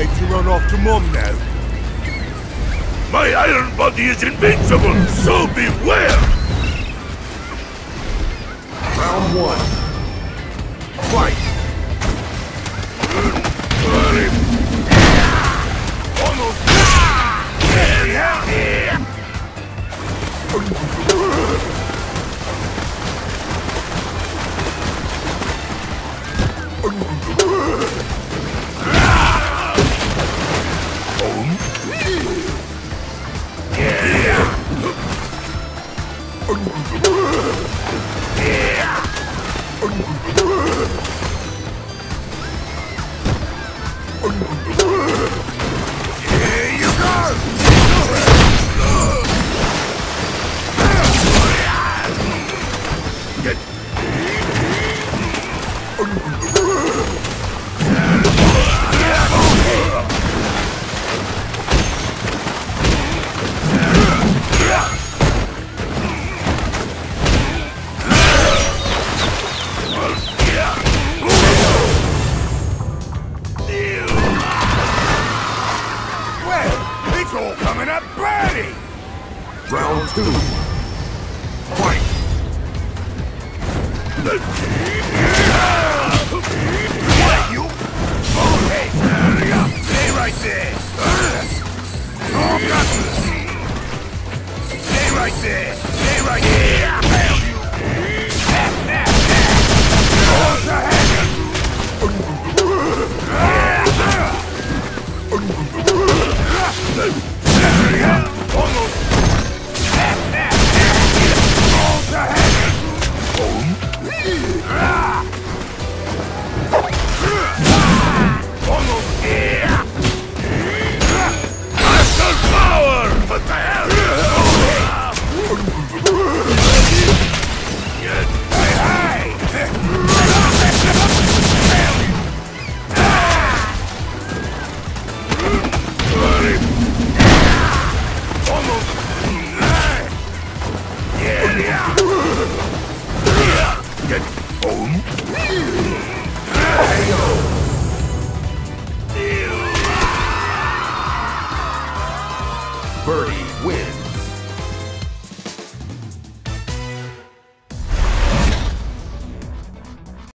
decide to run off to Mum now? My iron body is invincible, so beware! Round 1. Fight! Round 2. Fight! What, you? Okay, stay right there! Stay right there! Stay right there!